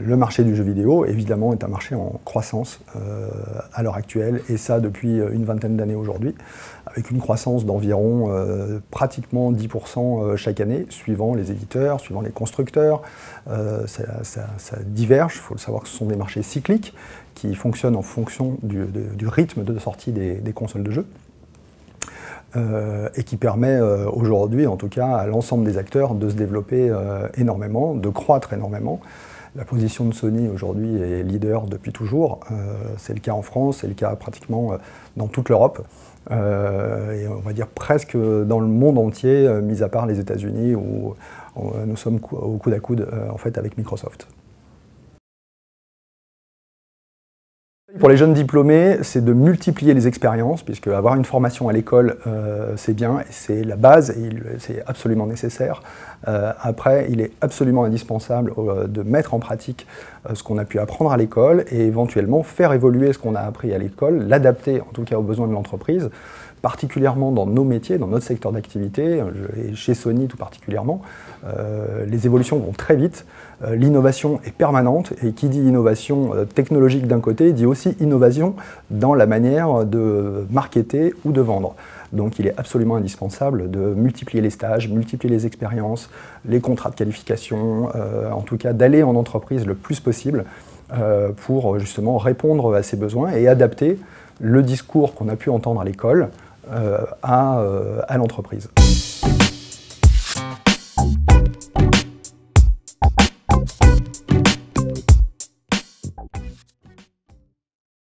Le marché du jeu vidéo, évidemment, est un marché en croissance à l'heure actuelle, et ça depuis une vingtaine d'années aujourd'hui, avec une croissance d'environ pratiquement 10% chaque année, suivant les éditeurs, suivant les constructeurs. Ça diverge, il faut le savoir que ce sont des marchés cycliques qui fonctionnent en fonction du rythme de sortie des consoles de jeu. Et qui permet aujourd'hui, en tout cas, à l'ensemble des acteurs de se développer énormément, de croître énormément. La position de Sony aujourd'hui est leader depuis toujours. C'est le cas en France, c'est le cas pratiquement dans toute l'Europe. Et on va dire presque dans le monde entier, mis à part les États-Unis où nous sommes au coude à coude en fait, avec Microsoft. Pour les jeunes diplômés, c'est de multiplier les expériences, puisque avoir une formation à l'école, c'est bien, et c'est la base, et c'est absolument nécessaire. Après, il est absolument indispensable de mettre en pratique ce qu'on a pu apprendre à l'école, et éventuellement faire évoluer ce qu'on a appris à l'école, l'adapter en tout cas aux besoins de l'entreprise, particulièrement dans nos métiers, dans notre secteur d'activité, et chez Sony tout particulièrement. Les évolutions vont très vite, l'innovation est permanente, et qui dit innovation technologique d'un côté, dit aussi innovation dans la manière de marketer ou de vendre. Donc il est absolument indispensable de multiplier les stages, multiplier les expériences, les contrats de qualification, en tout cas d'aller en entreprise le plus possible pour justement répondre à ces besoins et adapter le discours qu'on a pu entendre à l'école à l'entreprise.